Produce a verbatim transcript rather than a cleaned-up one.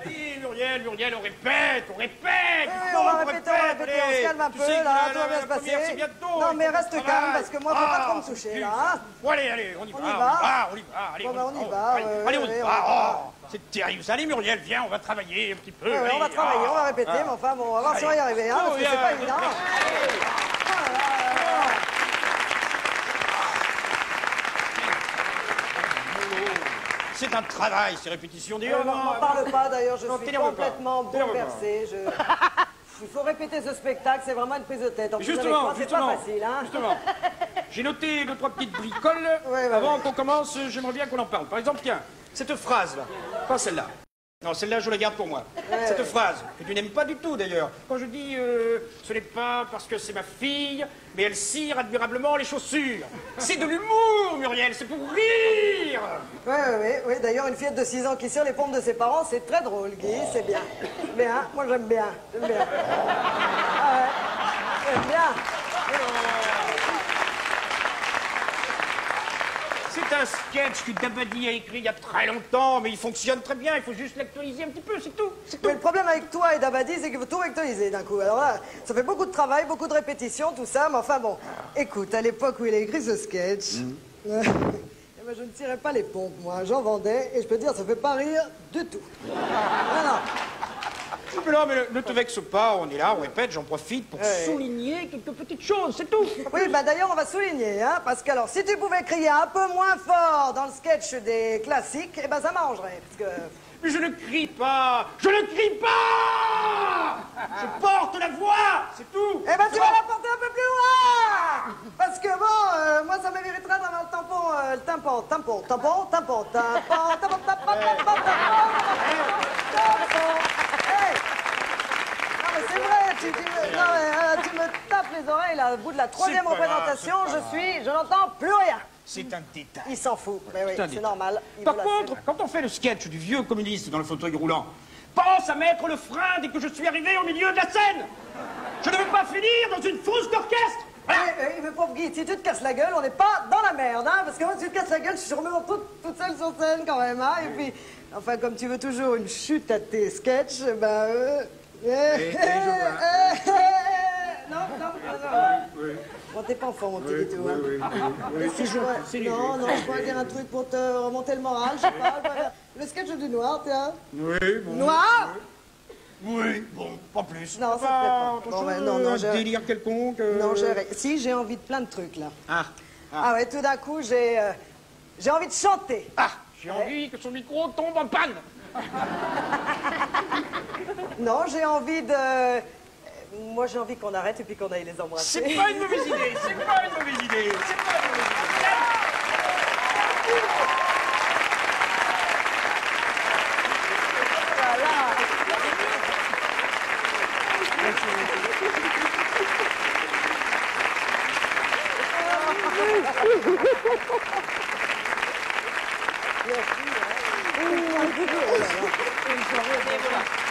Allez, Muriel, Muriel, on répète, on répète. Oui, on va répéter, on va répéter, on se calme un peu, là, tout va bien se passer. Non, mais reste calme, parce que moi, faut pas trop me toucher, là, hein. Bon, allez, allez, on y va, On y va, on y va, allez, Bon, ben, on y oh, va, allez, euh, allez, on oui, y on va. y va. Oh, c'est terrible. Allez, Muriel, viens, on va travailler un petit peu. Ouais, ouais, on va allez. travailler, on va Ah. répéter, mais enfin, bon, on va voir si on va y arriver, hein, Oh, parce que c'est yeah. pas évident. C'est un travail, ces répétitions Euh, d'ailleurs. non, m'en parle pas, d'ailleurs, je Non, suis t'énerve pas. complètement T'énerve pas. bouleversée. Je... Il faut répéter ce spectacle, c'est vraiment une prise de tête. En plus, avec Justement, moi, c'est justement, pas facile, hein. justement. J'ai noté deux, trois petites bricoles. Ouais, ouais, Avant ouais. qu'on commence, j'aimerais bien qu'on en parle. Par exemple, tiens, cette phrase-là. Pas celle-là. Non, celle-là, je la garde pour moi. Ouais, cette ouais. phrase, que tu n'aimes pas du tout d'ailleurs. Quand je dis, euh, ce n'est pas parce que c'est ma fille, mais elle cire admirablement les chaussures. C'est de l'humour, Muriel, c'est pour rire. Oui, oui, oui. oui. D'ailleurs, une fillette de six ans qui cire les pompes de ses parents, c'est très drôle, Guy, c'est bien. Bien, moi j'aime bien, j'aime bien. Ah ouais, j'aime bien. C'est un sketch que Dabadi a écrit il y a très longtemps, mais il fonctionne très bien, il faut juste l'actualiser un petit peu, c'est tout, c'est tout. Mais le problème avec toi et Dabadi, c'est qu'il faut tout actualiser d'un coup. Alors là, ça fait beaucoup de travail, beaucoup de répétitions, tout ça, mais enfin bon. Écoute, à l'époque où il a écrit ce sketch, euh, eh ben, je ne tirais pas les pompes, moi. J'en vendais, et je peux te dire, ça fait pas rire du tout. Non, non. Mais non, mais ne te vexe pas, on est là, on répète, j'en profite pour Ouais. souligner quelques petites choses, c'est tout. Oui, bah d'ailleurs, on va souligner, hein, parce que alors, si tu pouvais crier un peu moins fort dans le sketch des classiques, eh ben ça m'arrangerait, parce que... Mais je ne crie pas, je ne crie pas. Je porte la voix, c'est tout. Eh ben tu vas la porter un peu plus loin. Parce que bon, euh, moi ça m'éviterait d'avoir le tampon, euh, le tampon, tampon, tampon, tampon, tampon, tampon, tampon, tampon, tampon, tampon. Hey. Non mais c'est vrai, tu, tu, me, non, mais, euh, tu me tapes les oreilles là, au bout de la troisième pas grave, représentation, c'est pas je suis, je n'entends plus rien. C'est un détail. Il s'en fout, mais oui, C'est un c'est détail. normal. il Par veut la contre, scène. quand on fait le sketch du vieux communiste dans le fauteuil roulant, pense à mettre le frein dès que je suis arrivé au milieu de la scène. Je ne veux pas finir dans une fosse d'orchestre. Voilà. Oui, oui, mais pauvre Guy, si tu te casses la gueule, on n'est pas dans la merde, hein, parce que moi, si tu te casses la gueule, je suis sûrement toute, toute seule sur scène quand même, hein, et puis, enfin, comme tu veux toujours une chute à tes sketchs, ben, euh... Eh, eh, je vois. Non, non, non, non. Bon, t'es pas enfant, mon petit Guitou, hein. Si je pourrais- Non, non, je pourrais dire un truc pour te remonter le moral, je sais pas, je pourrais faire le sketch du noir, tiens. Oui, bon. Noir? Oui, bon, pas plus. Non, ça te plaît pas. autre Bon, chose, ben, non, non, euh, j'ai- délire quelconque. euh, Non, j'ai... Si, j'ai envie de plein de trucs, là. Ah, Ah ouais, tout d'un coup, j'ai... euh, j'ai envie de chanter. ah, j'ai envie que son micro tombe en panne. Non, j'ai envie de... euh, Moi, j'ai envie qu'on arrête et puis qu'on aille les embrasser. C'est pas une mauvaise idée, c'est pas une mauvaise idée, c'est pas une mauvaise Merci, hein.